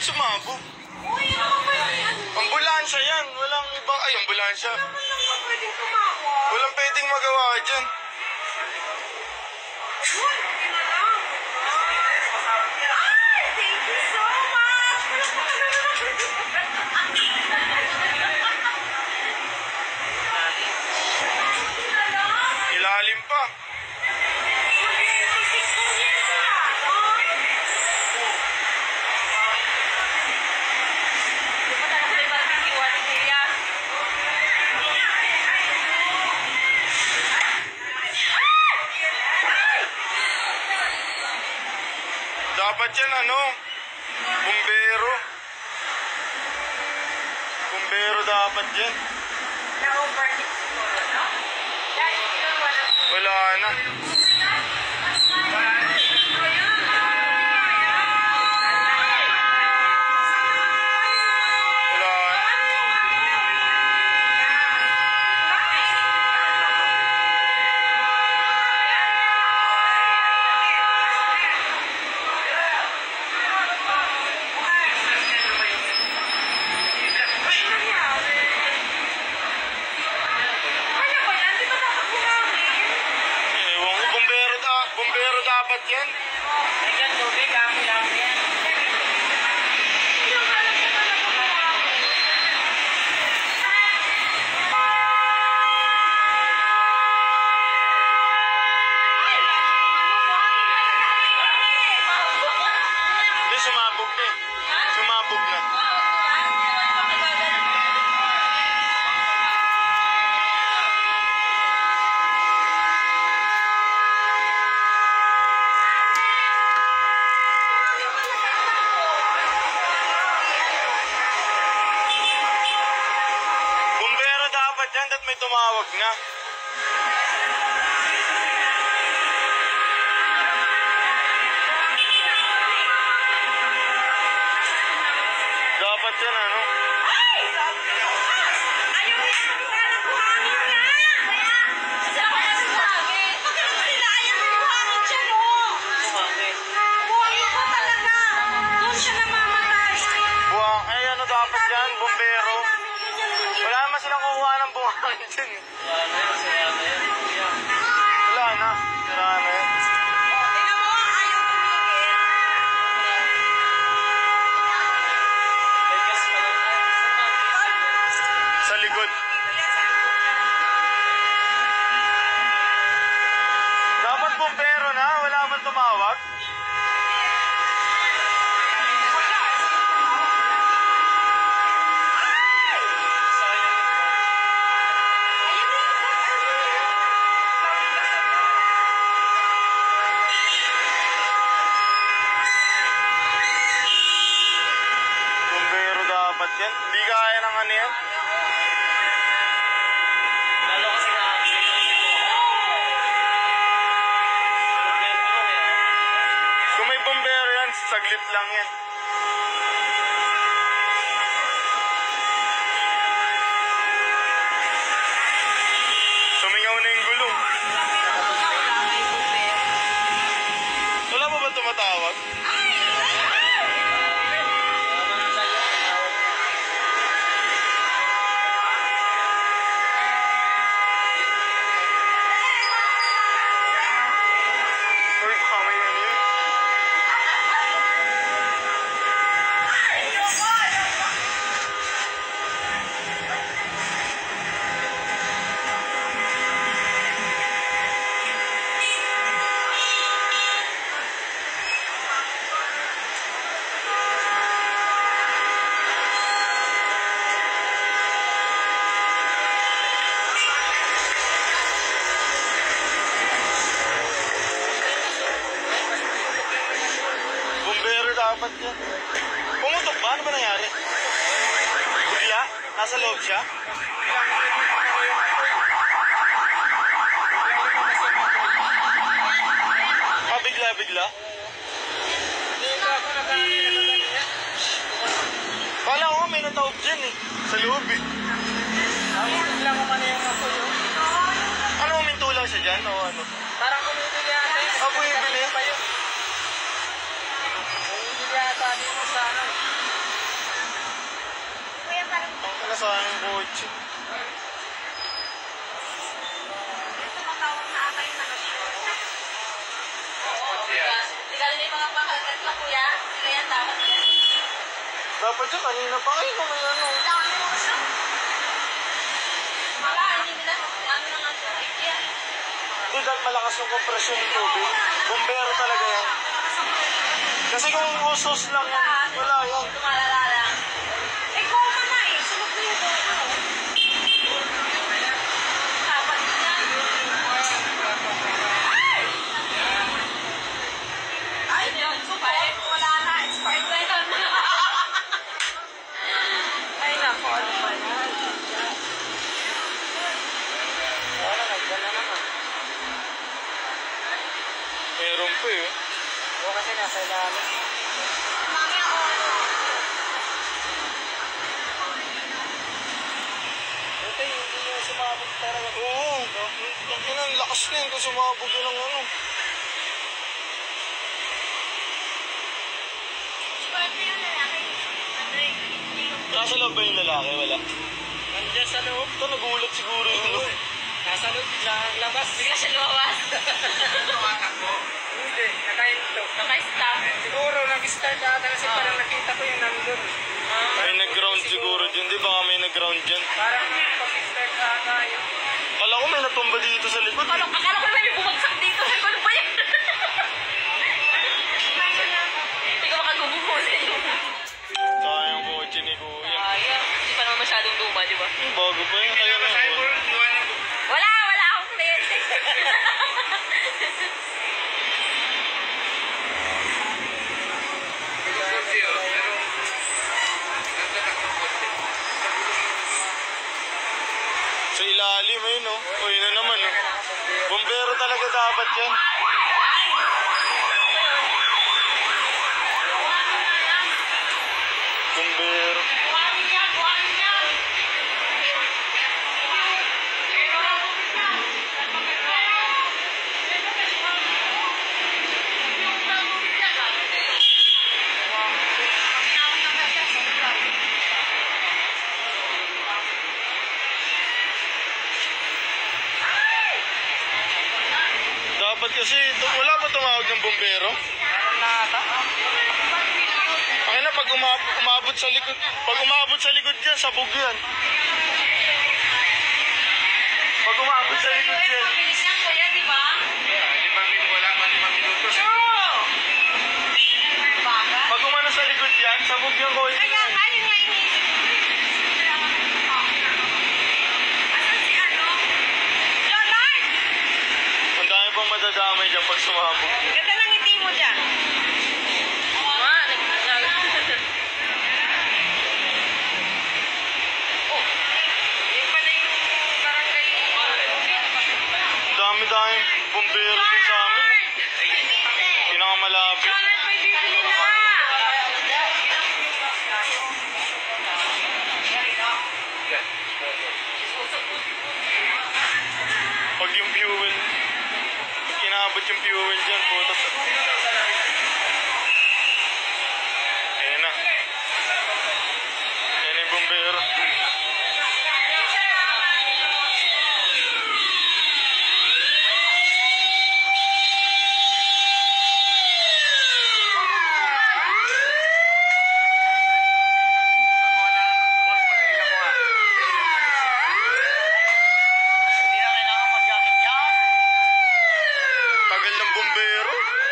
sumabog? Uy, ano ba yan? Ambulansya yan. Walang ibang... Ay, ambulansya. Wala man lang ba pwedeng tumawag? Walang pwedeng magawa dyan. Uy, okay na lang. Ay, thank you so much. Wala pa ka naman. Ilalim pa. Dapat yan ano? Bumbero. Bumbero dapat yan. Na-overheat siguro, no? Dahil siguro Wala na. Bumbero dapat yan. Ayan, tubig, ako lang yan. Hindi, sumabog na eh. Sumabog na. Dapat yan at may tumawag na. Dapat yan ano? Ay! Ayaw na yung buhangan buhangin nga! Kasi ako kasi buhangin. Bakit naman sila ayaw na buhangin siya, no? Buhangin? Buhangin ko talaga. Doon siya namamatay. Ay ano dapat yan? Bumbero? Wala naman silang kukuha ng buhangin dyan. Wala na yan. Sira na yan. Wala na. Sira na yan. Tingnan mo, ayaw tumigil. Sa likod. Dapat bumbero na. Wala man tumawag. Yan. Hindi kaya ng ano yan. Lalo kasi kung may bumbero yan, saglit lang yan. Sumingaw na yung gulong. Wala pa ba tumatawag? Dapat yan. Pumutok ba? Ano ba nangyari? Bigla? Nasa loob siya? Ah, bigla? Kala ko nga may natawag dyan eh. Sa loob eh. Bigla ko man yung ako yun. Ano, uminto lang siya dyan o ano? Parang bumibili ata yun. Ah, bumibili? Bumibili ata dito sa ano. kotse. Tumatawag na ata yung nakashow. Oo. Tigal na yung mga pakagat na kuya. Sila yan dapat yan. Dapat siya kanina pa kayo may ano. Dami mo siya. Wala, hindi nila. Ano na nga tubig yan. Hindi dahil malakas yung kompresyon ng tubig. Bumbero talaga yan. Kasi kung usos lang yan, wala yan. Tumalala lang. Eh, goma na eh. Sunog na yung goma. Dapat yan. Ay! Ay, yun. Support. Wala na. Expired na yun. Ay, naku. Ano ba yan? Wala, nagdala naman. Meron pa eh. Oo, kasi nasa ilalim. Mami, ako ano? Ito, hindi nyo sumabot talaga. Oo. Ang lakas na yun kung sumabog yun ng ano. Expired na yung lalaki. Andre, hindi ko. Nasa loob ba yung lalaki? Wala. Nandiyan sa loob. Ito nagulat siguro yung loob. Nasa loob, labas. Bigla siya lumabas. Hindi, nakahinto. Naka-stop. Siguro, nag-start ata kasi parang nakita ko yung nandun. May nag-ground siguro dyan. Di ba may nag-ground dyan? Parang pag-start ata yun. Kala ko may natumba dito sa likod. Akala ko naman yung bumagsak dito. Sabi ko, ano ba yan? Hindi ko makagumuhuli yung... Sayang kotse ni Kuya. Ayun. Hindi pa naman masyadong luma, di ba? Bago pa yun. Ayun na yun. Wala akong kliyente. Sa ilalim ayun no. O yun na naman no. Bumbero talaga dapat yan. Bumbero. Dapat kasi, wala ba tumawag ng bumbero? Meron na ata. Akin na, pag umabot sa likod, yan, sabog yan. Pag umabot sa likod yan. Mabilis yan, kuya, di ba? Pag umano sa likod yan, sabog yan ko. Kaya nga, yun nga iniisip ko. Asan si ano? Leonard! Ang dami pang madadamay dyan pag sumabog. Ganda ng ngiti mo dyan. Ah, oh, yun pala yung barangay. Dami-dami bumbero din sa amin. Pinakamalapit. Leonard, may bibili na! Pag yung fuel, inabot yung fuel dyan, puto. Ayan na. Ayan yung bumbero. Tagal ng bumbero.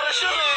pressure eh.